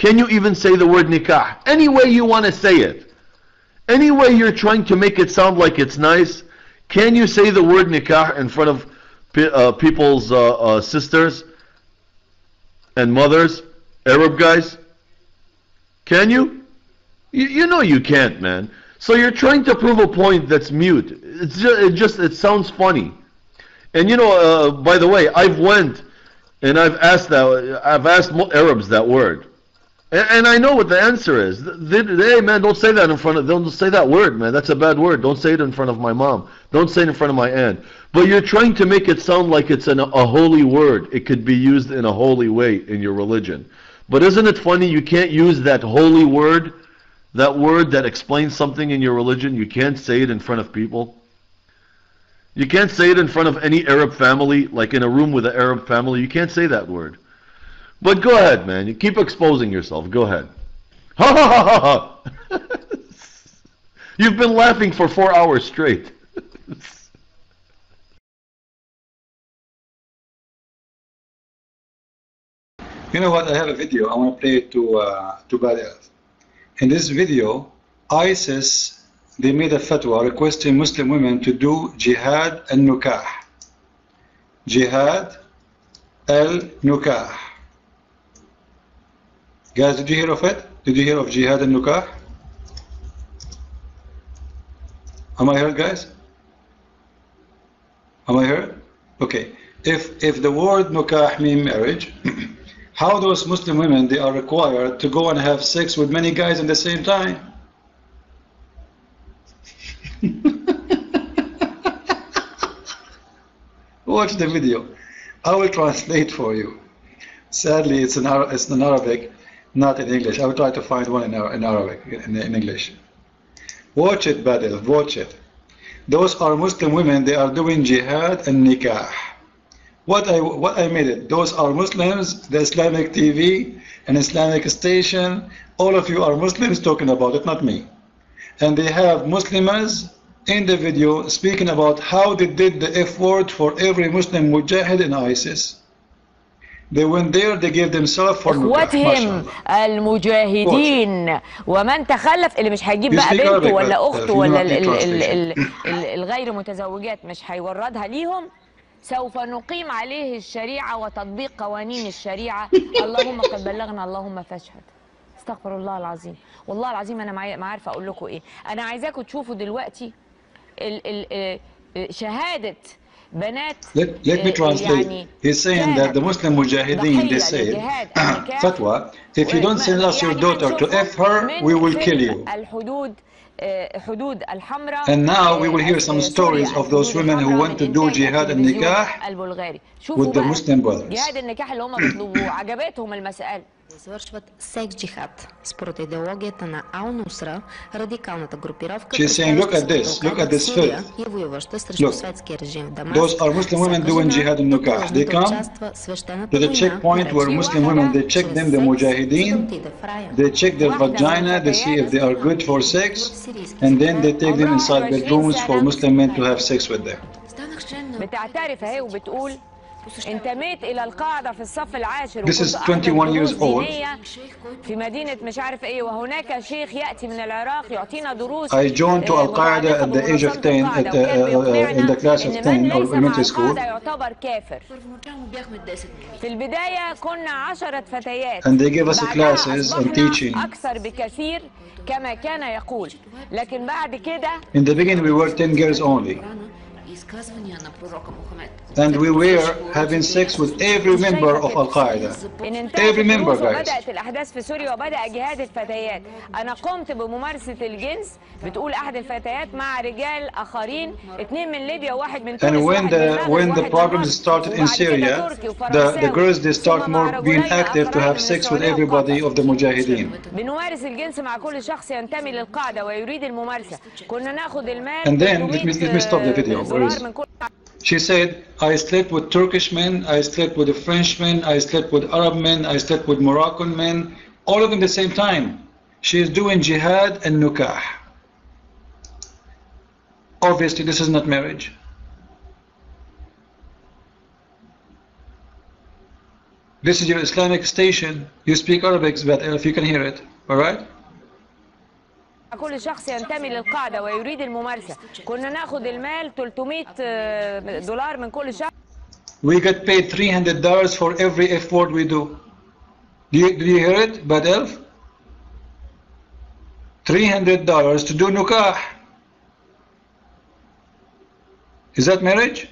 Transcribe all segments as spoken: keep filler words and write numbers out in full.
Can you even say the word nikah? Any way you want to say it. Any way you're trying to make it sound like it's nice, can you say the word nikah in front of uh, people's uh, uh, sisters and mothers, Arab guys? Can you? you? You know you can't, man. So you're trying to prove a point that's mute. It's just, it just, it sounds funny. And you know, uh, by the way, I've went and I've asked that, I've asked Arabs that word. And, and I know what the answer is. They, they, hey man, don't say that in front of, don't say that word, man. That's a bad word. Don't say it in front of my mom. Don't say it in front of my aunt. But you're trying to make it sound like it's an, a holy word. It could be used in a holy way in your religion. But isn't it funny you can't use that holy word, that word that explains something in your religion, you can't say it in front of people? You can't say it in front of any Arab family, like in a room with an Arab family. You can't say that word. But go ahead, man. You keep exposing yourself. Go ahead. Ha ha ha ha ha. You've been laughing for four hours straight. You know what? I have a video. I want to play it to uh, to Badr. In this video, ISIS, they made a fatwa requesting Muslim women to do jihad al-nukah. Jihad al-nukah. Guys, did you hear of it? Did you hear of jihad al-nukah? Am I heard, guys? Am I heard? Okay. If if the word nukah means marriage, how those Muslim women, they are required to go and have sex with many guys at the same time? Watch the video. I will translate for you. Sadly, it's in, Ara it's in Arabic, not in English. I will try to find one in, in Arabic, in, in English. Watch it, Badil, watch it. Those are Muslim women, they are doing jihad and nikah. What I, what I made it, those are Muslims, the Islamic T V, an Islamic station, all of you are Muslims talking about it, not me. And they have Muslims in the video speaking about how they did the F word for every Muslim mujahid in ISIS. They went there, they gave themselves for اخواتهم المجاهدين ومن تخلف اللي مش هيجيب بقى بنته ولا اخته ولا الغير متزوجات مش هيوردها ليهم سوف نقيم عليه الشريعة وتطبيق قوانين الشريعة. اللهم قد بلغنا اللهم فاشهد. استغفر الله العظيم. والله العظيم انا ما عارفه اقول لكم ايه. انا عايزاكم تشوفوا دلوقتي ال ال شهادة بنات. Let, let me translate. يعني He's saying that the Muslim mujahideen, they say, fatwa, if you don't send us your daughter to F her, we will kill you. الحدود حدود الحمراء. And now we will hear some stories of those women who went to do jihad and nikah with the Muslim brothers. جهاد النكاح اللي هم بيطلبوه عجبتهم المسألة. Извършват секс джихад. Според идеологията на Ал-Нусра, радикалната групировка She's saying, look at this, look at this filth. и воюваща срещу светския режим в Дамаск. Those are Muslim women doing jihad and nikah. They come to the checkpoint where Muslim women, they check them, the mujahideen, they check their vagina, they see if they are good for sex, and then they take them inside bedrooms for Muslim men to have sex with them. بتعترف اهي وبتقول انتميت الى القاعده في الصف العاشر. This is twenty-one years old. في مدينه مش عارف ايه وهناك شيخ ياتي من العراق يعطينا دروس. I joined to Al-Qaeda at the age of ten, at the, uh, in the class of ten or elementary school. يعتبر كافر. في البدايه كنا عشرة فتيات. And they gave us classes and teaching. اكثر بكثير كما كان يقول. لكن بعد كده. In the beginning we were ten girls only. And we were having sex with every member of Al-Qaeda. Every member, guys. بدأت الأحداث في سوريا وبدأ جهاد الفتيات. أنا قمت بممارسة الجنس بتقول أحد الفتيات مع رجال آخرين اثنين من ليبيا وواحد من تونس. And when the when the problems started in Syria, the the girls they start more being active to have sex with everybody of the Mujahideen. بنمارس الجنس مع كل شخص ينتمي للقاعدة ويريد الممارسة. كنا ناخذ المال. And then let me let me stop the video. She said, I slept with Turkish men, I slept with French men, I slept with Arab men, I slept with Moroccan men, all of them at the same time. She is doing jihad and nukah. Obviously, this is not marriage. This is your Islamic station. You speak Arabic, but if you can hear it, all right? كل شخص ينتمي للقاعدة ويريد الممارسة. كنا ناخد المال ثلاثمائة دولار من كل شخص. We get paid three hundred dollars for every F word we do. Do you, do you hear it, Bad Elf? three hundred dollars to do nukah. Is that marriage?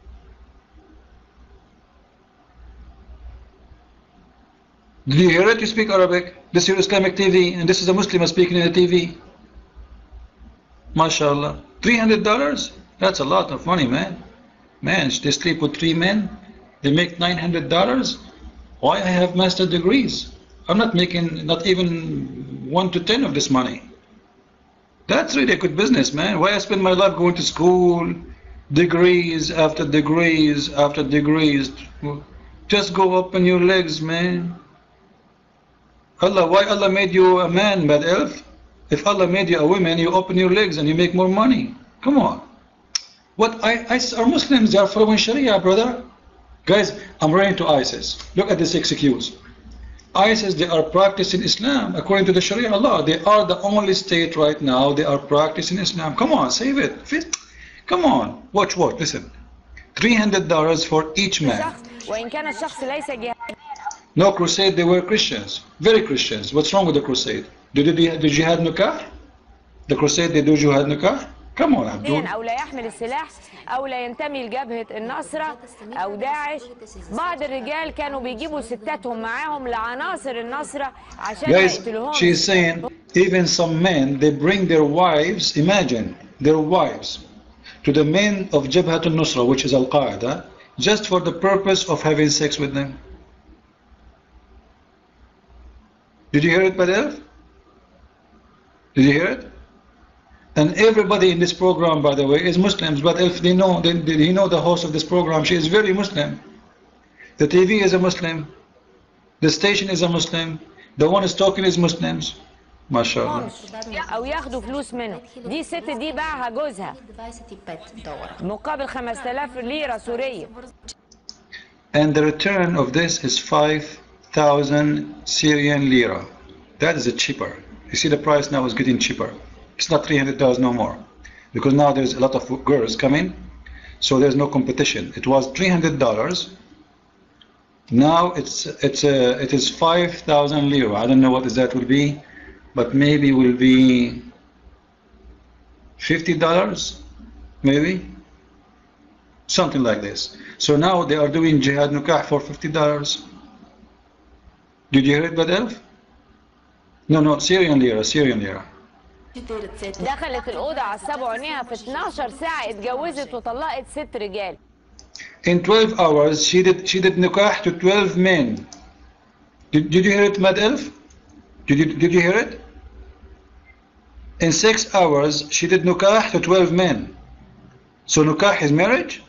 Did you hear it? You speak Arabic. This is your Islamic T V, and this is a Muslim speaking in the T V. MashaAllah. three hundred dollars? That's a lot of money, man. Man, they sleep with three men. They make nine hundred dollars. Why I have master degrees? I'm not making not even one to ten of this money. That's really a good business, man. Why I spend my life going to school, degrees after degrees after degrees. Just go up on your legs, man. Allah, why Allah made you a man, Bad Elf? If Allah made you a woman, you open your legs and you make more money. Come on. What I, I are Muslims, they are following Sharia, brother. Guys, I'm running to ISIS. Look at this excuse. ISIS, they are practicing Islam according to the Sharia law. They are the only state right now, they are practicing Islam. Come on, save it. Come on. Watch, watch, listen. three hundred dollars for each man. No crusade, they were Christians. Very Christians. What's wrong with the crusade? Did you, did you have nukah? The crusade, they do jihad nukah? Come on, Abdul. أو لا يحمل السلاح أو لا ينتمي لجبهة النصرة أو داعش. بعض الرجال كانوا بيجيبوا ستاتهم معاهم لعناصر النصرة عشان ما يقتلوهم. She's saying even some men, they bring their wives, imagine, their wives to the men of Jabhat al-Nusra, which is Al-Qaeda, just for the purpose of having sex with them. Did you hear it, Badel? Did you hear it? And everybody in this program, by the way, is Muslims. But if they know, they, they know the host of this program, she is very Muslim. The T V is a Muslim. The station is a Muslim. The one is talking is Muslims. MashaAllah. أو ياخدوا فلوس منه. دي الست دي باعها جوزها مقابل خمسة آلاف ليرة سورية. And the return of this is five thousand Syrian lira. That is a cheaper. You see the price now is getting cheaper. It's not three hundred dollars no more, because now there's a lot of girls coming, so there's no competition. It was three hundred dollars. Now it's it's a it is five thousand lira. I don't know what that will be, but maybe will be fifty dollars, maybe something like this. So now they are doing jihad nukah for fifty dollars. Did you hear it, Badel? No, no, Syrian lira, Syrian lira. دخلت الأوضة عصبوا عينيها في اثناشر ساعة اتجوزت وطلقت ست رجال. In twelve hours she did she did nikah to twelve men. Did, did you hear it, Mad Elf? Did you did you hear it? In six hours she did nikah to twelve men. So nikah is marriage?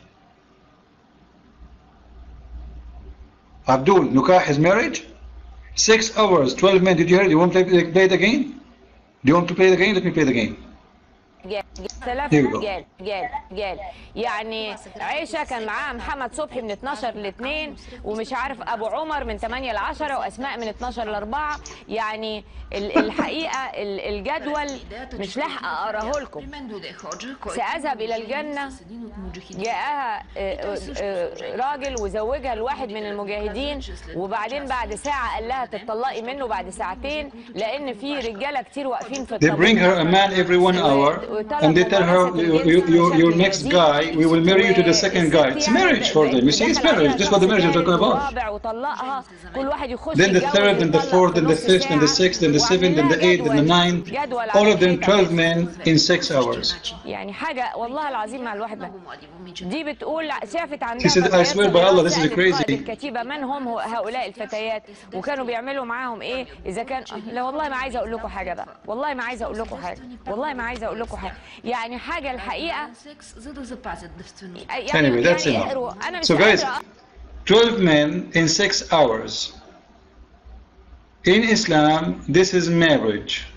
Abdul, nikah is marriage? Six hours, twelve men. Did you hear it? You want to play, play it again? Do you want to play the game? Let me play the game. Here we go. جال جال جال يعني عيشة كان معاها محمد صبحي من اتناشر ل اتنين ومش عارف أبو عمر من تمانية ل عشرة وأسماء من اتناشر ل أربعة. يعني الحقيقة الجدول مش لاحقة أقراه لكم. سأذهب إلى الجنة جاءها راجل وزوجها لواحد من المجاهدين وبعدين بعد ساعة قال لها تطلقي منه بعد ساعتين لأن في رجالة كتير واقفين في الطابور. They bring her a man every one hour and they tell her you, you, your next guy we will marry you to the second guy. It's marriage for them. You see, it's marriage. This is what the marriage is talking about. Then the third and the fourth and the fifth and the sixth and the seventh and the eighth and the ninth, all of them twelve men in six hours. يعني حاجة والله العظيم مع الواحد دي بتقول شافت عندها. She said, I swear by Allah, this is crazy. الكتيبة من هم هؤلاء الفتيات وكانوا بيعملوا معاهم ايه إذا كان لا والله ما عايزة أقول لكم حاجة بقى والله ما عايزة أقول لكم حاجة والله ما عايزة أقول لكم حاجة يعني حاجة الحقيقة. Anyway, that's enough. So guys, twelve men in six hours. In Islam, this is marriage.